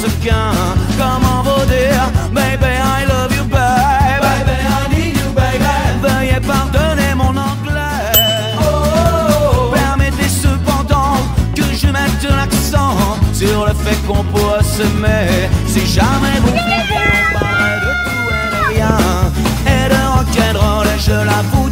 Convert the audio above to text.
sequin. Comment vous dire, baby, I love you, baby. Baby, I need you, baby. Veuillez pardonner mon anglais. Permettez cependant que je mette l'accent sur le fait qu'on pourra s'aimer. Si jamais vous vouliez, on parlerait de tout et de rien, et de rock'n'roll, et je l'avoue